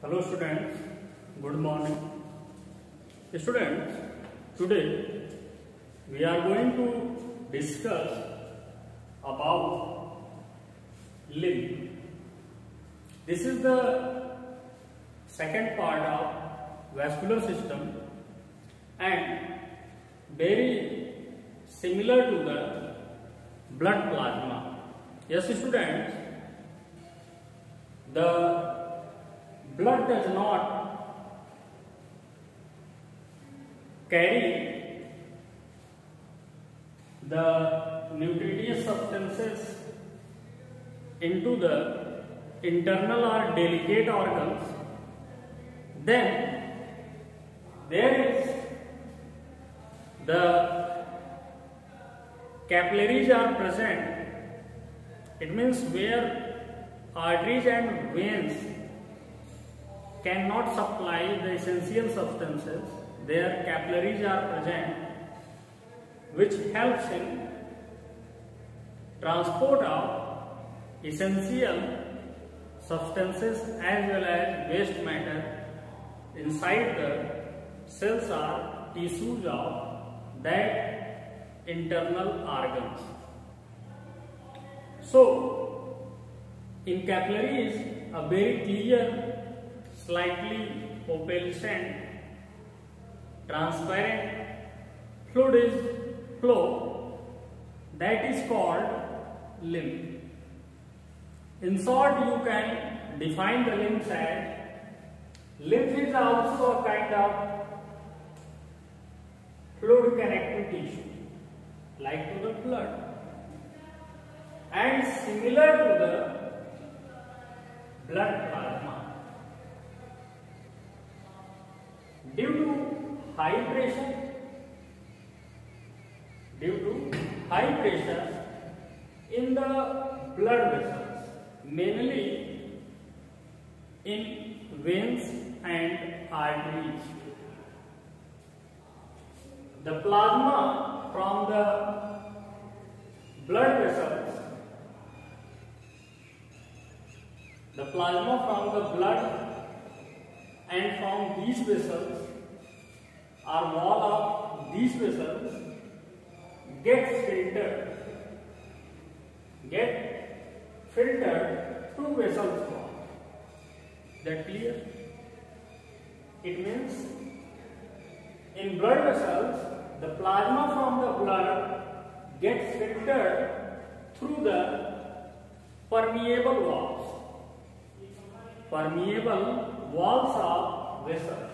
Hello students, good morning. Students, today we are going to discuss about limb. This is the second part of vascular system and very similar to the blood plasma. Yes students, the blood does not carry the nutritious substances into the internal or delicate organs. Then there is the capillaries are present. It means where arteries and veins cannot supply the essential substances, their capillaries are present, which helps in transport of essential substances as well as waste matter inside the cells or tissues of that internal organs. So, in capillaries, a very clear, slightly opalescent, transparent fluid is flow that is called limb. In short, you can define the limbs as lymph is also a kind of fluid connective tissue like to the blood and similar to the blood plasma. Due to high pressure in the blood vessels, mainly in veins and arteries, the plasma from the blood vessels, the plasma from the blood and from these vessels or wall of these vessels get filtered through vessels wall. That clear? It means in blood vessels the plasma from the blood gets filtered through the permeable walls of vessels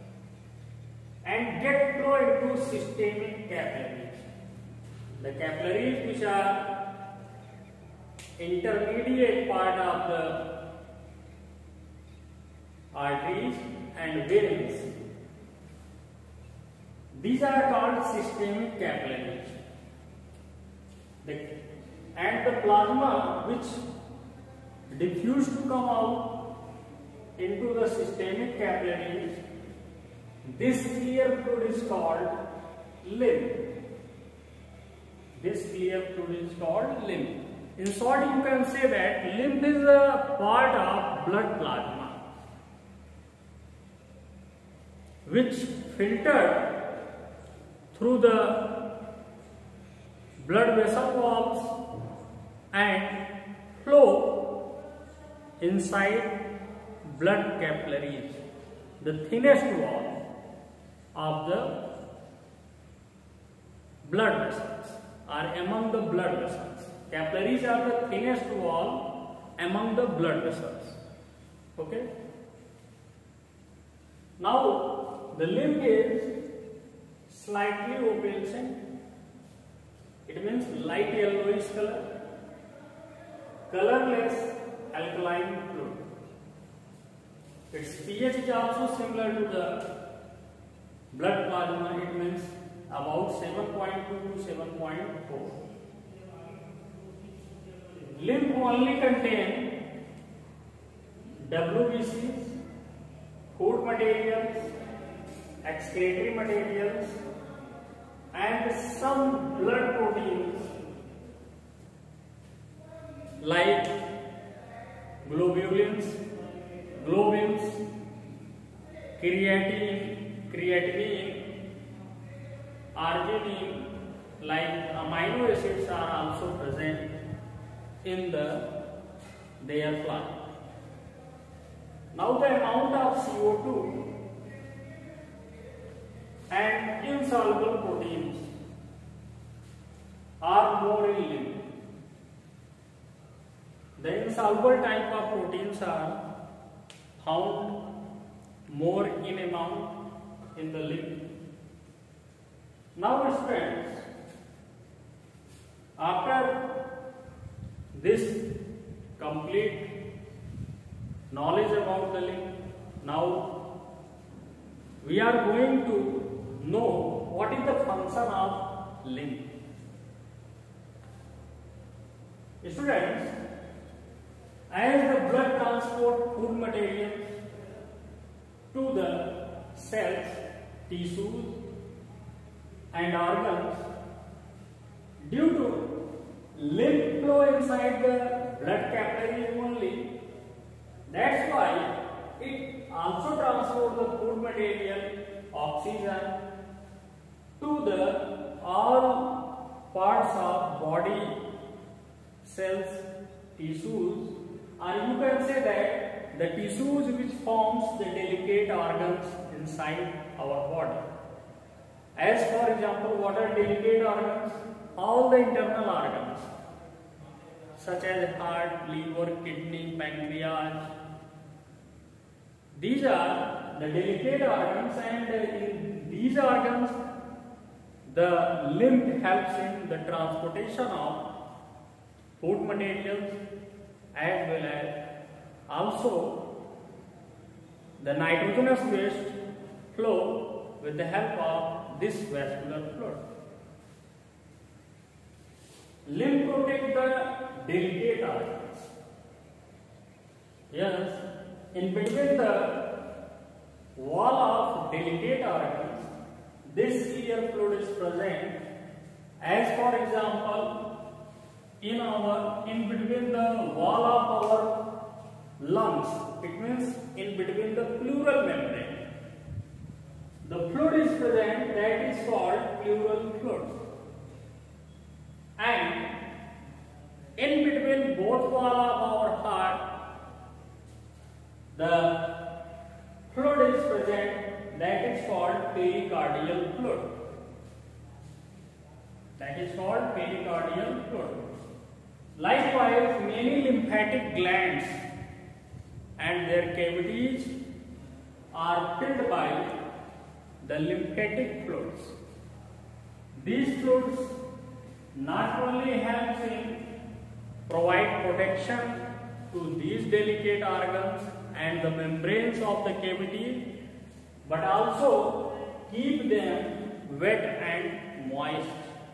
and get flow into systemic capillaries. The capillaries which are intermediate part of the arteries and veins, these are called systemic capillaries. And the plasma which diffuse to come out into the systemic capillaries, this clear fluid is called limb. This clear fluid is called limb. In short, you can say that limb is a part of blood plasma which filtered through the blood vessel walls and flow inside blood capillaries, the thinnest wall of the blood vessels or among the blood vessels. Capillaries are the thinnest wall among the blood vessels. Okay. Now the limb is slightly opalescent. It means light yellowish color, colorless alkaline fluid. Its pH is also similar to the blood plasma. It means about 7.2 to 7.4. Lymph only contain WBCs, food materials, excretory materials, and some blood proteins like globulins, globules, creatinine, arginine, like amino acids are also present in their fly. Now the amount of CO2 and insoluble proteins are more in lymph. The insoluble type of proteins are found more in amount in the lymph. Now friends, after this complete knowledge about the lymph, now we are going to know what is the function of lymph. Students, as the blood transport food materials to the cells, tissues and organs, due to lymph flow inside the blood capillaries only, that's why it also transports the food material, oxygen, to the all parts of body, cells, tissues, or you can say that the tissues which forms the delicate organs inside our body. As for example, what are delicate organs? All the internal organs such as heart, liver, kidney, pancreas. These are the delicate organs, and in these organs the lymph helps in the transportation of food materials as well as also the nitrogenous waste flow with the help of this vascular fluid. Lymph protect the delicate organs. Yes, in between the wall of delicate organs, this clear fluid is present. As for example, in between the wall of our lungs, it means in between the pleural membrane, the fluid is present that is called pleural fluid. And in between both wall of our heart, the fluid is present that is called pericardial fluid. That is called pericardial fluid. Likewise, many lymphatic glands and their cavities are filled by the lymphatic fluids. These fluids not only helps in provide protection to these delicate organs and the membranes of the cavity, but also keep them wet and moist.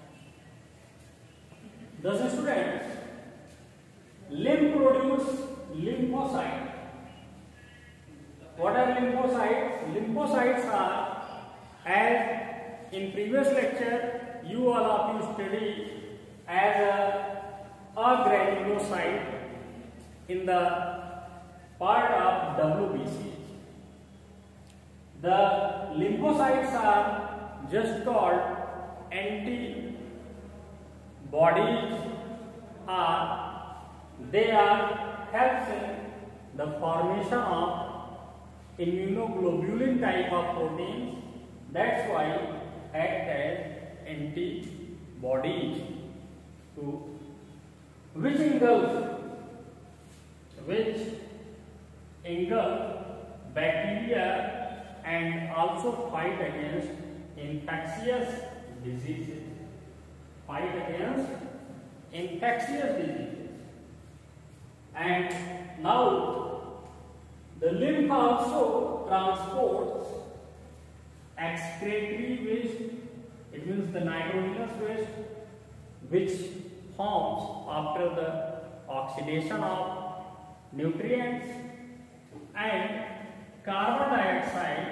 Thus, students, lymph produce lymphocytes. What are lymphocytes? Lymphocytes are, as in previous lecture, you all of you studied as a granulocyte in the part of WBC. The lymphocytes are just called antibodies, they are helps in the formation of immunoglobulin type of proteins. That's why act as antibodies to which engulf bacteria and also fight against infectious diseases. And now the lymph also transports excretory waste. It means the nitrogenous waste which forms after the oxidation of nutrients, and carbon dioxide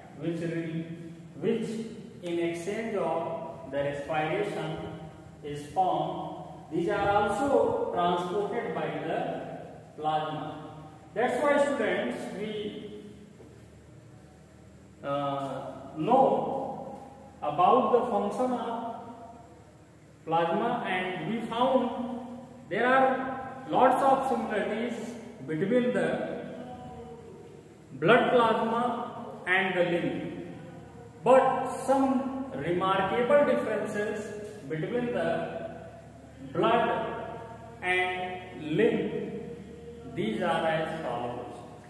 which in exchange of the respiration is formed. These are also transported by the plasma. That's why students, we know about the function of plasma, and we found there are lots of similarities between the blood plasma and the lymph, but some remarkable differences between the blood and lymph. These are as follows.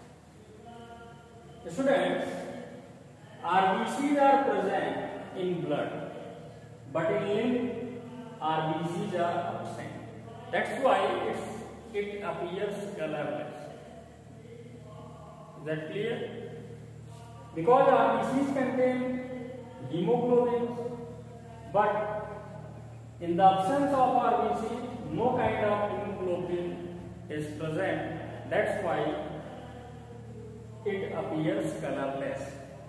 Students, RBCs are present in blood, but in lymph RBCs are absent. That's why it appears colorless. Is that clear? Because RBCs contain hemoglobin, but in the absence of RBC, no kind of hemoglobin is present. That's why it appears colorless.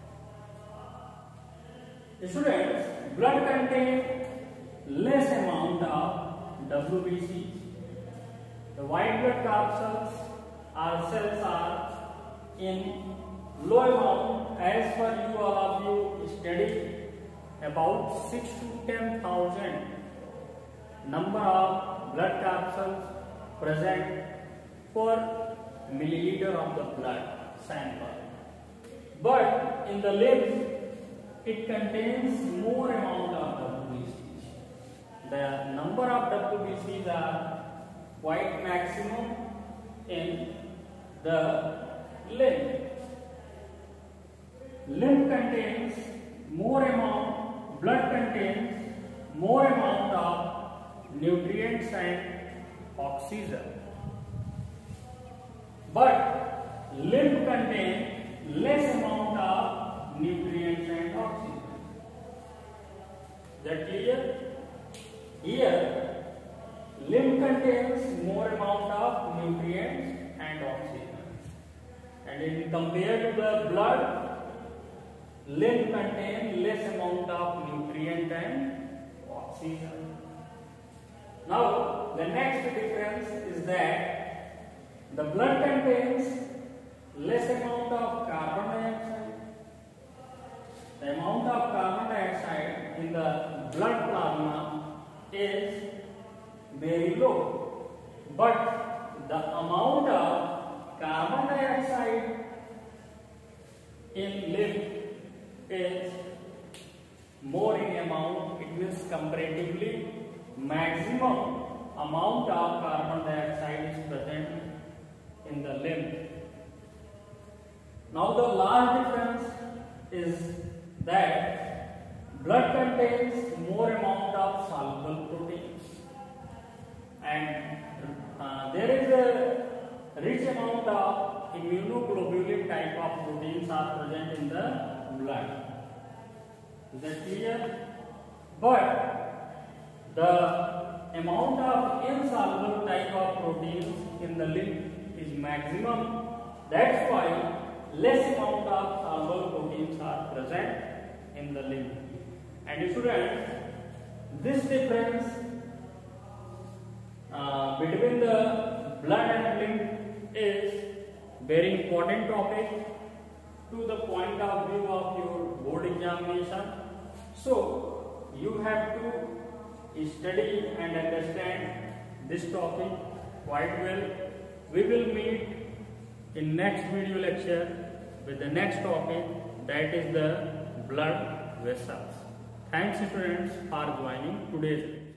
Students, blood contains less amount of WBC. The white blood corpuscles or cells are in low amount. As per you, all of you study about 6 to 10,000 number of blood corpuscles present per milliliter of the blood sample. But in the lymph, it contains more amount of WBCs. The number of WBCs are quite maximum in the lymph. Lymph contains more amount, blood contains more amount of nutrients and oxygen. But lymph contains less amount of nutrients and oxygen. Is that clear? Here, lymph contains more amount of nutrients and oxygen. And in compared to the blood, lymph contains less amount of nutrient and oxygen. Now, the next difference is that the blood contains less amount of carbon dioxide. The amount of carbon dioxide in the blood plasma is very low, but the amount of carbon dioxide in lymph is more in amount. It means comparatively maximum amount of carbon dioxide is present in the lymph. Now the last difference is that blood contains more amount of soluble proteins, and there is a rich amount of immunoglobulin type of proteins are present in the blood. Is that clear? But the amount of insoluble type of proteins in the lymph is maximum. That's why less amount of soluble proteins are present in the lymph. And students, this difference between the blood and lymph is very important topic to the point of view of your board examination. So you have to study and understand this topic quite well. We will meet in next video lecture with the next topic, that is the blood vessels. Thanks students for joining today's lecture.